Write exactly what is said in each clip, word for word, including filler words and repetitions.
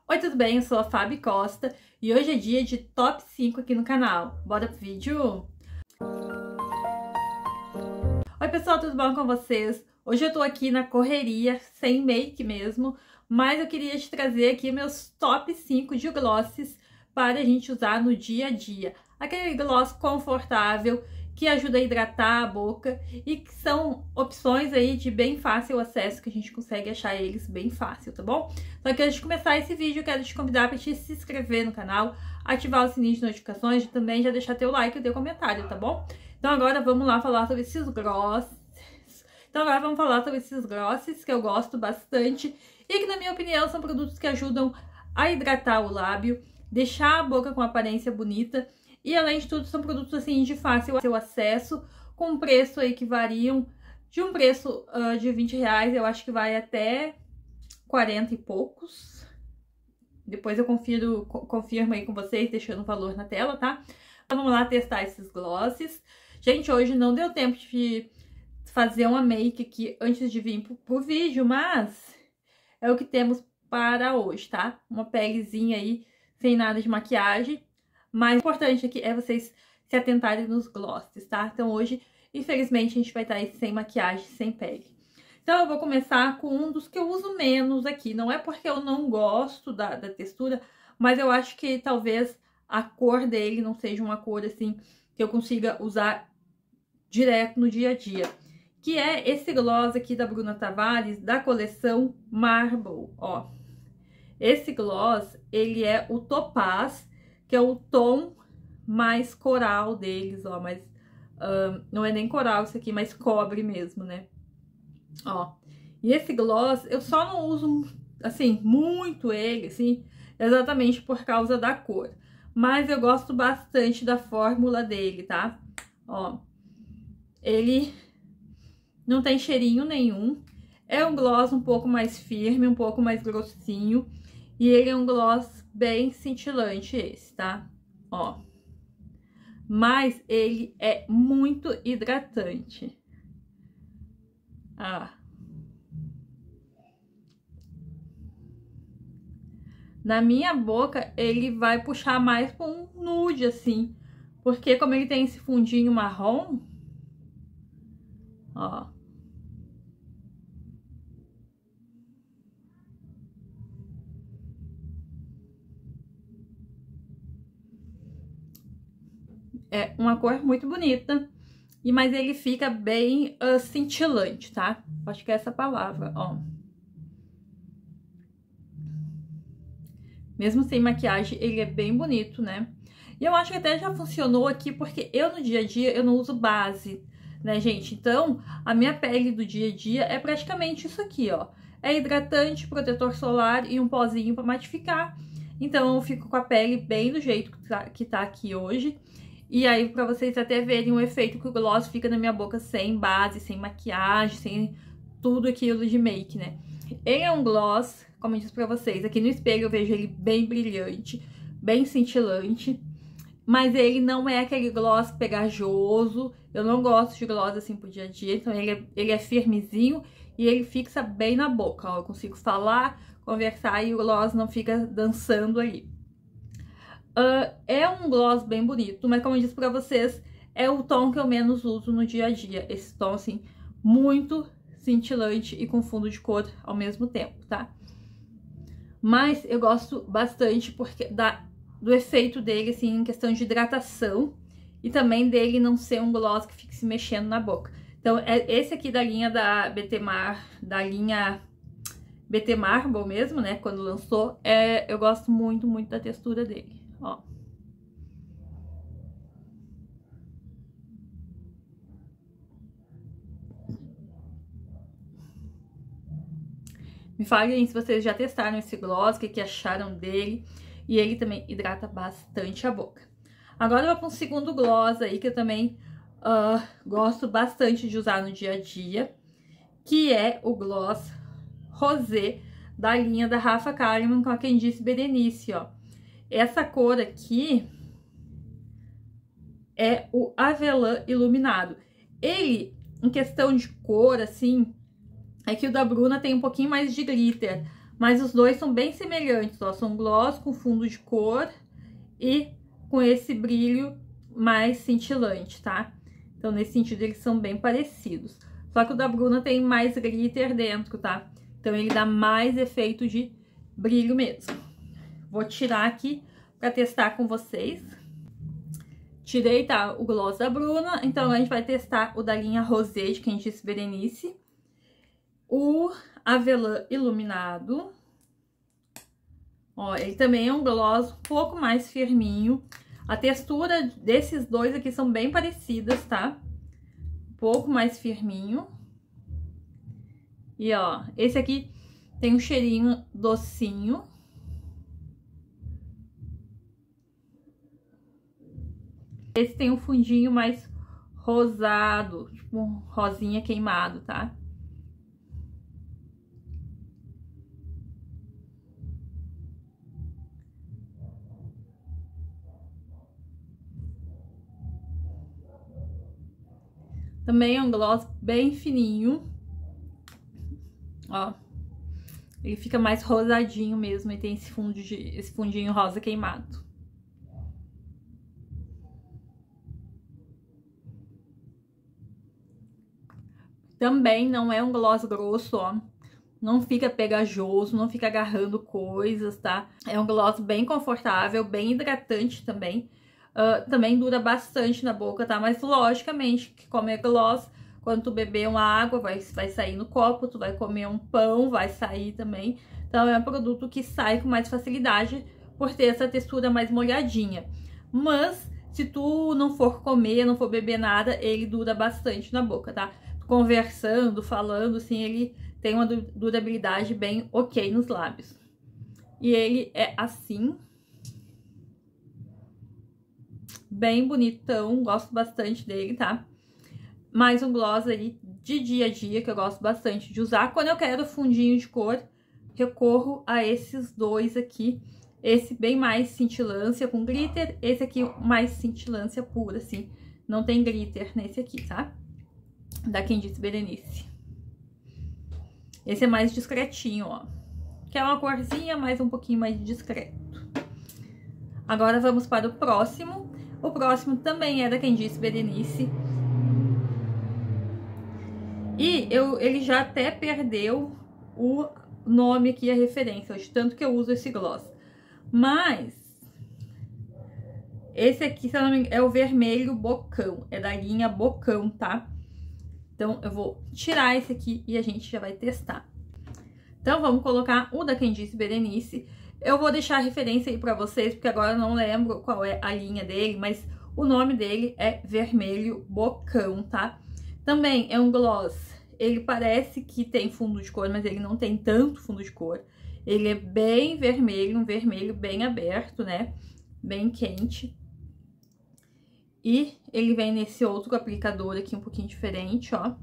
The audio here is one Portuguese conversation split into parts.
Oi, tudo bem? Eu sou a Fabi Costa e hoje é dia de top cinco aqui no canal. Bora pro vídeo? Oi, pessoal, tudo bom com vocês? Hoje eu tô aqui na correria, sem make mesmo, mas eu queria te trazer aqui meus top cinco de glosses para a gente usar no dia a dia. Aquele gloss confortável, que ajuda a hidratar a boca e que são opções aí de bem fácil acesso, que a gente consegue achar eles bem fácil, tá bom? Só que antes de começar esse vídeo, eu quero te convidar para te se inscrever no canal, ativar o sininho de notificações e também já deixar teu like e teu comentário, tá bom? Então agora vamos lá falar sobre esses glosses. Então agora vamos falar sobre esses glosses que eu gosto bastante e que, na minha opinião, são produtos que ajudam a hidratar o lábio, deixar a boca com aparência bonita. E, além de tudo, são produtos, assim, de fácil acesso, com preço aí que variam de um preço uh, de vinte reais, eu acho que vai até quarenta e poucos. Depois eu confiro, confirmo aí com vocês, deixando o valor na tela, tá? Então, vamos lá testar esses glosses. Gente, hoje não deu tempo de fazer uma make aqui antes de vir pro, pro vídeo, mas é o que temos para hoje, tá? Uma pelezinha aí, sem nada de maquiagem. Mais importante aqui é vocês se atentarem nos glosses, tá? Então hoje, infelizmente, a gente vai estar aí sem maquiagem, sem pele. Então eu vou começar com um dos que eu uso menos aqui. Não é porque eu não gosto da, da textura, mas eu acho que talvez a cor dele não seja uma cor, assim, que eu consiga usar direto no dia a dia. Que é esse gloss aqui da Bruna Tavares, da coleção Marble, ó. Esse gloss, ele é o Topaz, que é o tom mais coral deles, ó, mas uh, não é nem coral isso aqui, mas cobre mesmo, né? Ó, e esse gloss, eu só não uso, assim, muito ele, assim, exatamente por causa da cor. Mas eu gosto bastante da fórmula dele, tá? Ó, ele não tem cheirinho nenhum, é um gloss um pouco mais firme, um pouco mais grossinho, e ele é um gloss bem cintilante esse, tá? Ó. Mas ele é muito hidratante. Ah. Na minha boca, ele vai puxar mais para um nude, assim. Porque como ele tem esse fundinho marrom, ó. É uma cor muito bonita, e mas ele fica bem uh, cintilante, tá? Acho que é essa palavra, ó. Mesmo sem maquiagem, ele é bem bonito, né? E eu acho que até já funcionou aqui, porque eu no dia a dia, eu não uso base, né, gente? Então, a minha pele do dia a dia é praticamente isso aqui, ó. É hidratante, protetor solar e um pozinho pra matificar. Então, eu fico com a pele bem do jeito que tá, que tá aqui hoje. E aí, pra vocês até verem o efeito que o gloss fica na minha boca sem base, sem maquiagem, sem tudo aquilo de make, né? Ele é um gloss, como eu disse pra vocês, aqui no espelho eu vejo ele bem brilhante, bem cintilante. Mas ele não é aquele gloss pegajoso, eu não gosto de gloss assim pro dia a dia. Então ele é, ele é firmezinho e ele fixa bem na boca, ó. Eu consigo falar, conversar e o gloss não fica dançando ali. Uh, é um gloss bem bonito, mas como eu disse pra vocês, é o tom que eu menos uso no dia a dia. Esse tom, assim, muito cintilante e com fundo de cor ao mesmo tempo, tá? Mas eu gosto bastante porque da, do efeito dele, assim, em questão de hidratação. E também dele não ser um gloss que fique se mexendo na boca. Então, é esse aqui da linha da B T Mar, da linha B T Marble mesmo, né? Quando lançou, é, eu gosto muito, muito da textura dele. Ó. Me falem se vocês já testaram esse gloss, o que, que acharam dele. E ele também hidrata bastante a boca. Agora eu vou para um segundo gloss aí, que eu também uh, gosto bastante de usar no dia a dia. Que é o gloss rosé da linha da Rafa Kalimann, com a Quem Disse Berenice, ó. Essa cor aqui é o Avelã Iluminado. Ele, em questão de cor, assim, é que o da Bruna tem um pouquinho mais de glitter. Mas os dois são bem semelhantes, ó. São gloss com fundo de cor e com esse brilho mais cintilante, tá? Então, nesse sentido, eles são bem parecidos. Só que o da Bruna tem mais glitter dentro, tá? Então, ele dá mais efeito de brilho mesmo. Vou tirar aqui pra testar com vocês. Tirei, tá, o gloss da Bruna. Então, a gente vai testar o da linha Rosé, de Candice Berenice. O Avelã Iluminado. Ó, ele também é um gloss um pouco mais firminho. A textura desses dois aqui são bem parecidas, tá? Um pouco mais firminho. E, ó, esse aqui tem um cheirinho docinho. Esse tem um fundinho mais rosado, tipo um rosinha queimado, tá? Também é um gloss bem fininho. Ó. Ele fica mais rosadinho mesmo e tem esse, fundo de, esse fundinho rosa queimado. Também não é um gloss grosso, ó. Não fica pegajoso, não fica agarrando coisas, tá? É um gloss bem confortável, bem hidratante também. Uh, também dura bastante na boca, tá? Mas logicamente que como é gloss, quando tu beber uma água, vai, vai sair no copo, tu vai comer um pão, vai sair também. Então é um produto que sai com mais facilidade por ter essa textura mais molhadinha. Mas se tu não for comer, não for beber nada, ele dura bastante na boca, tá? Conversando, falando, assim, ele tem uma durabilidade bem ok nos lábios. E ele é assim. Bem bonitão, gosto bastante dele, tá? Mais um gloss ali de dia a dia, que eu gosto bastante de usar. Quando eu quero fundinho de cor, recorro a esses dois aqui. Esse bem mais cintilância com glitter, esse aqui mais cintilância pura, assim. Não tem glitter nesse aqui, tá? Da Candice Berenice. Esse é mais discretinho, ó. Que é uma corzinha, mas um pouquinho mais discreto. Agora vamos para o próximo. O próximo também é da Candice Berenice. E eu, ele já até perdeu o nome aqui, a referência, de tanto que eu uso esse gloss. Mas esse aqui, se eu não me engano, é o vermelho bocão. É da linha Bocão, tá? Então, eu vou tirar esse aqui e a gente já vai testar. Então, vamos colocar o da Candice Berenice. Eu vou deixar a referência aí pra vocês, porque agora eu não lembro qual é a linha dele, mas o nome dele é Vermelho Bocão, tá? Também é um gloss, ele parece que tem fundo de cor, mas ele não tem tanto fundo de cor. Ele é bem vermelho, um vermelho bem aberto, né? Bem quente. E ele vem nesse outro aplicador aqui, um pouquinho diferente, ó.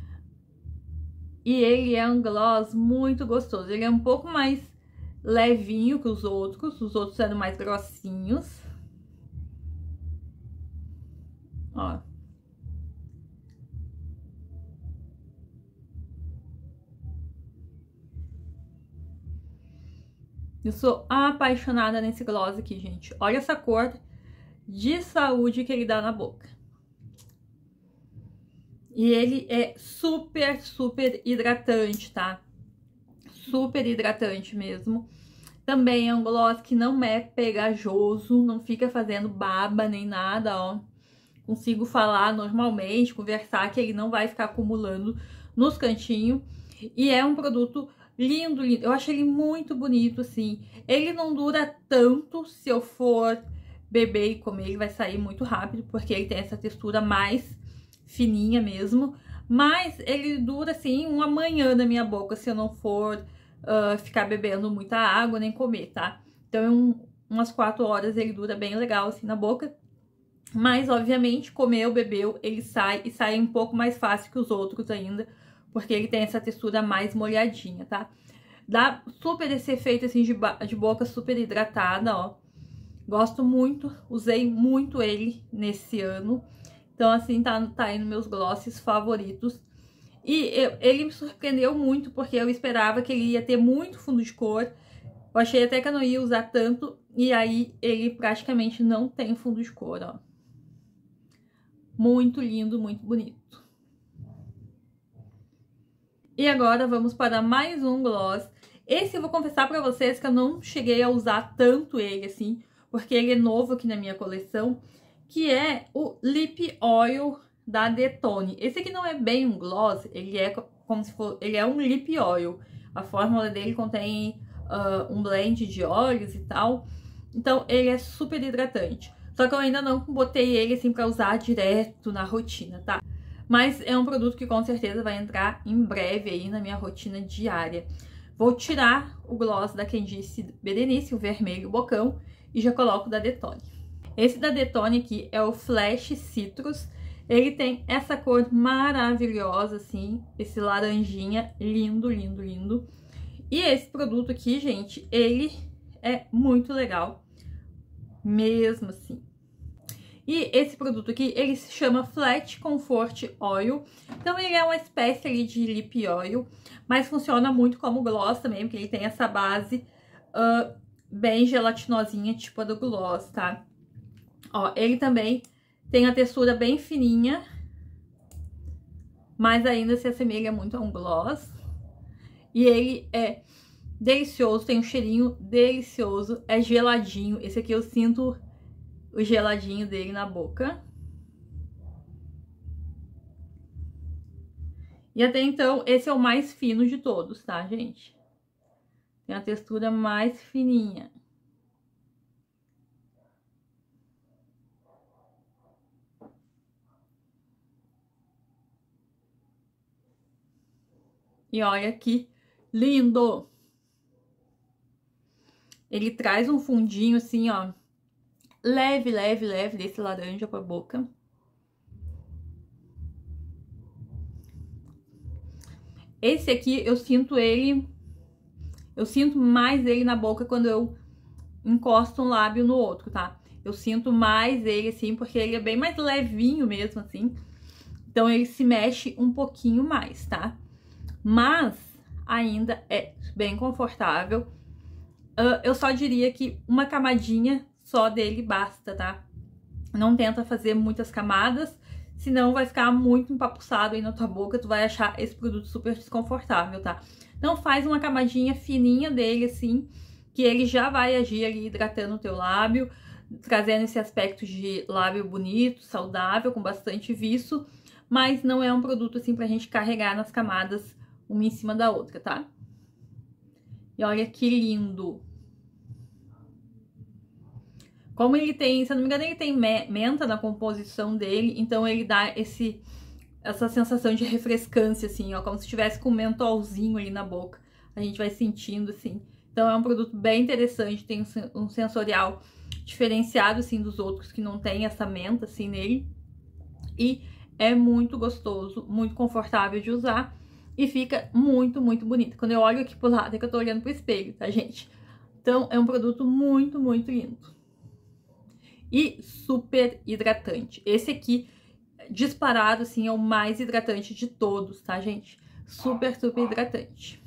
E ele é um gloss muito gostoso. Ele é um pouco mais levinho que os outros. Os outros eram mais grossinhos. Ó. Eu sou apaixonada nesse gloss aqui, gente. Olha essa cor de saúde que ele dá na boca. E ele é super, super hidratante, tá? Super hidratante mesmo. Também é um gloss que não é pegajoso, não fica fazendo baba nem nada, ó. Consigo falar normalmente, conversar, que ele não vai ficar acumulando nos cantinhos. E é um produto lindo, lindo. Eu acho ele muito bonito, assim. Ele não dura tanto se eu for beber e comer, ele vai sair muito rápido, porque ele tem essa textura mais fininha mesmo. Mas ele dura, assim, uma manhã na minha boca, se eu não for uh, ficar bebendo muita água nem comer, tá? Então, em um, umas quatro horas ele dura bem legal, assim, na boca. Mas, obviamente, comeu, bebeu, ele sai e sai um pouco mais fácil que os outros ainda, porque ele tem essa textura mais molhadinha, tá? Dá super esse efeito, assim, de, de boca super hidratada, ó. Gosto muito, usei muito ele nesse ano. Então, assim, tá, tá aí nos meus glosses favoritos. E eu, ele me surpreendeu muito, porque eu esperava que ele ia ter muito fundo de cor. Eu achei até que eu não ia usar tanto, e aí ele praticamente não tem fundo de cor, ó. Muito lindo, muito bonito. E agora vamos para mais um gloss. Esse eu vou confessar pra vocês que eu não cheguei a usar tanto ele assim, porque ele é novo aqui na minha coleção, que é o Lip Oil da Detone. Esse aqui não é bem um gloss, ele é como se for, ele é um lip oil. A fórmula dele contém uh, um blend de óleos e tal, então ele é super hidratante. Só que eu ainda não botei ele assim pra usar direto na rotina, tá? Mas é um produto que com certeza vai entrar em breve aí na minha rotina diária. Vou tirar o gloss da Candice Berenice, o vermelho bocão, e já coloco da Detone. Esse da Detone aqui é o Flash Citrus. Ele tem essa cor maravilhosa, assim, esse laranjinha, lindo, lindo, lindo. E esse produto aqui, gente, ele é muito legal, mesmo assim. E esse produto aqui, ele se chama Flat Comfort Oil. Então, ele é uma espécie ali de lip oil, mas funciona muito como gloss também, porque ele tem essa base uh, bem gelatinosinha, tipo a do gloss, tá? Ó, ele também tem a textura bem fininha, mas ainda se assemelha muito a um gloss. E ele é delicioso, tem um cheirinho delicioso, é geladinho. Esse aqui eu sinto o geladinho dele na boca. E até então, esse é o mais fino de todos, tá, gente? Tem a textura mais fininha. E olha que lindo! Ele traz um fundinho assim, ó, leve, leve, leve, desse laranja pra boca. Esse aqui, eu sinto ele... Eu sinto mais ele na boca quando eu encosto um lábio no outro, tá? Eu sinto mais ele, assim, porque ele é bem mais levinho mesmo, assim. Então, ele se mexe um pouquinho mais, tá? Mas ainda é bem confortável. Uh, eu só diria que uma camadinha só dele basta, tá? Não tenta fazer muitas camadas, senão vai ficar muito empapuçado aí na tua boca, tu vai achar esse produto super desconfortável, tá? Então faz uma camadinha fininha dele, assim, que ele já vai agir ali hidratando o teu lábio, trazendo esse aspecto de lábio bonito, saudável, com bastante viço, mas não é um produto, assim, pra gente carregar nas camadas uma em cima da outra, tá? E olha que lindo! Como ele tem, se eu não me engano, ele tem menta na composição dele, então ele dá esse, essa sensação de refrescância, assim, ó, como se tivesse com um mentolzinho ali na boca. A gente vai sentindo, assim. Então é um produto bem interessante, tem um sensorial diferenciado, assim, dos outros que não tem essa menta, assim, nele. E é muito gostoso, muito confortável de usar e fica muito, muito bonito. Quando eu olho aqui pro lado, é que eu tô olhando pro espelho, tá, gente? Então é um produto muito, muito lindo. E super hidratante. Esse aqui, disparado, assim, é o mais hidratante de todos, tá, gente? Super, super hidratante.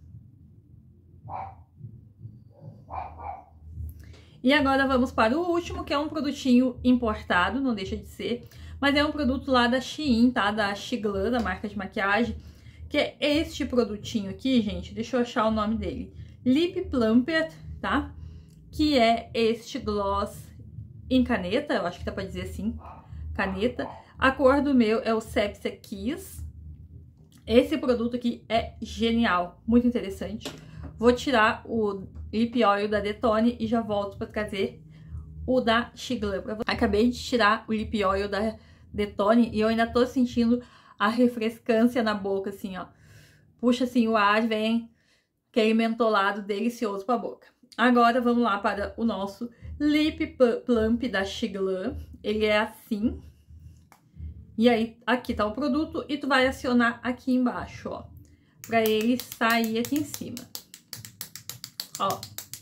E agora vamos para o último, que é um produtinho importado, não deixa de ser. Mas é um produto lá da Shein, tá? Da Shiglan, da marca de maquiagem. Que é este produtinho aqui, gente. Deixa eu achar o nome dele. Lip Plumper, tá? Que é este gloss em caneta, eu acho que dá pra dizer assim, caneta. A cor do meu é o Sepsia Kiss. Esse produto aqui é genial, muito interessante. Vou tirar o Lip Oil da Detone e já volto pra trazer o da Shiglan. Acabei de tirar o Lip Oil da Detone e eu ainda tô sentindo a refrescância na boca, assim, ó. Puxa assim o ar, vem aquele mentolado delicioso pra boca. Agora vamos lá para o nosso Lip Plump da Shiglan. Ele é assim. E aí, aqui tá o produto e tu vai acionar aqui embaixo, ó. Pra ele sair aqui em cima. Ó.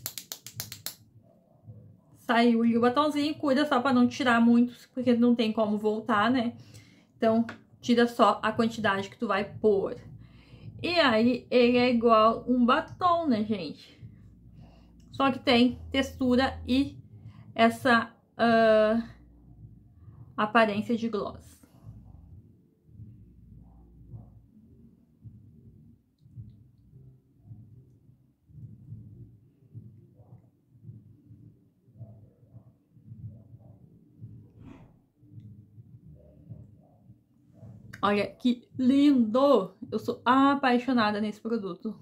Saiu o botãozinho. Cuida só pra não tirar muito, porque não tem como voltar, né? Então, tira só a quantidade que tu vai pôr. E aí, ele é igual um batom, né, gente? Só que tem textura e essa uh, aparência de gloss. Olha que lindo! Eu sou apaixonada nesse produto.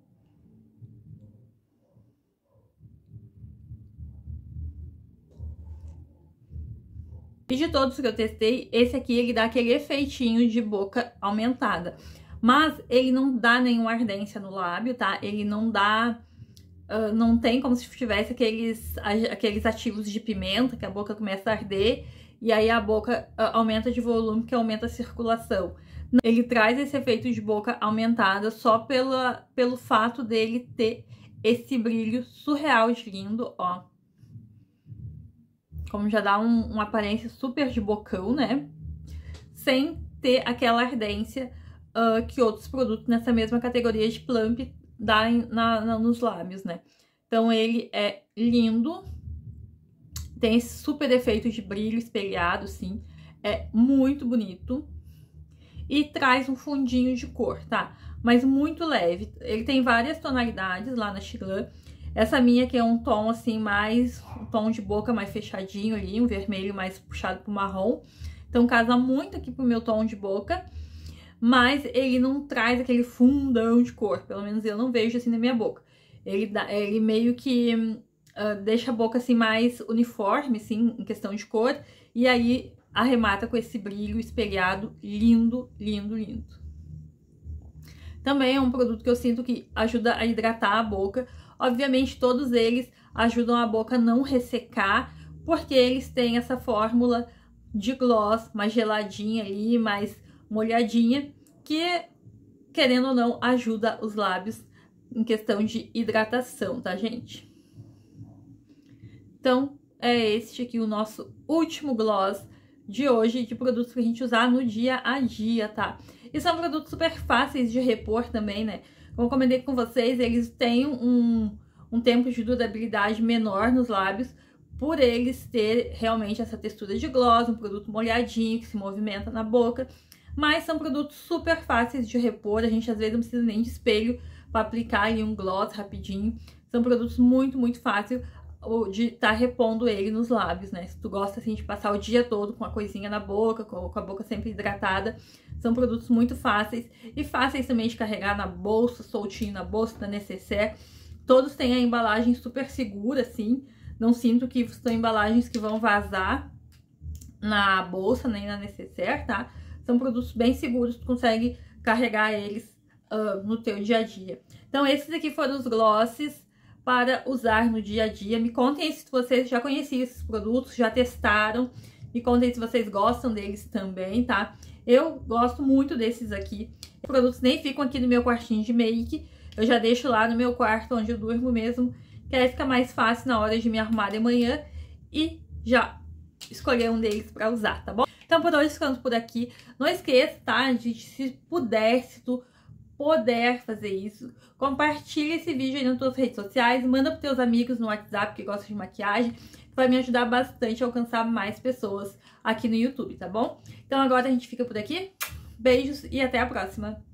E de todos que eu testei, esse aqui ele dá aquele efeitinho de boca aumentada. Mas ele não dá nenhuma ardência no lábio, tá? Ele não dá... Uh, não tem como se tivesse aqueles, aqueles ativos de pimenta, que a boca começa a arder. E aí a boca uh, aumenta de volume, que aumenta a circulação. Ele traz esse efeito de boca aumentada só pela, pelo fato dele ter esse brilho surreal de lindo, ó. Como já dá um, uma aparência super de bocão, né? Sem ter aquela ardência uh, que outros produtos nessa mesma categoria de plump dá na, na, nos lábios, né? Então ele é lindo. Tem esse super efeito de brilho espelhado, sim. É muito bonito. E traz um fundinho de cor, tá? Mas muito leve. Ele tem várias tonalidades lá na Chilã. Essa minha aqui é um tom, assim, mais... Um tom de boca mais fechadinho ali. Um vermelho mais puxado pro marrom. Então, casa muito aqui pro meu tom de boca. Mas ele não traz aquele fundão de cor. Pelo menos eu não vejo assim na minha boca. Ele, dá, ele meio que... Uh, deixa a boca assim mais uniforme, assim, em questão de cor, e aí arremata com esse brilho espelhado lindo, lindo, lindo. Também é um produto que eu sinto que ajuda a hidratar a boca. Obviamente todos eles ajudam a boca a não ressecar, porque eles têm essa fórmula de gloss mais geladinha ali, mais molhadinha, que, querendo ou não, ajuda os lábios em questão de hidratação, tá, gente? Então, é este aqui o nosso último gloss de hoje, de produtos pra gente usar no dia a dia, tá? E são produtos super fáceis de repor também, né? Como eu comentei com vocês, eles têm um, um tempo de durabilidade menor nos lábios, por eles ter realmente essa textura de gloss, um produto molhadinho, que se movimenta na boca. Mas são produtos super fáceis de repor, a gente às vezes não precisa nem de espelho para aplicar ali um gloss rapidinho. São produtos muito, muito fáceis de estar tá repondo ele nos lábios, né? Se tu gosta, assim, de passar o dia todo com a coisinha na boca, com a boca sempre hidratada, são produtos muito fáceis e fáceis também de carregar na bolsa, soltinho na bolsa, na necessaire. Todos têm a embalagem super segura, assim, não sinto que são embalagens que vão vazar na bolsa, nem na necessaire, tá? São produtos bem seguros, tu consegue carregar eles uh, no teu dia a dia. Então, esses aqui foram os glosses para usar no dia a dia. Me contem se vocês já conheciam esses produtos, já testaram. Me contem se vocês gostam deles também, tá? Eu gosto muito desses aqui. Os produtos nem ficam aqui no meu quartinho de make. Eu já deixo lá no meu quarto, onde eu durmo mesmo. Que aí fica mais fácil na hora de me arrumar de manhã. E já escolher um deles para usar, tá bom? Então, por hoje, ficando por aqui. Não esqueça, tá? De, se puder, se tu puder fazer isso, compartilha esse vídeo aí nas tuas redes sociais, manda pros teus amigos no WhatsApp que gostam de maquiagem, vai me ajudar bastante a alcançar mais pessoas aqui no YouTube, tá bom? Então agora a gente fica por aqui, beijos e até a próxima!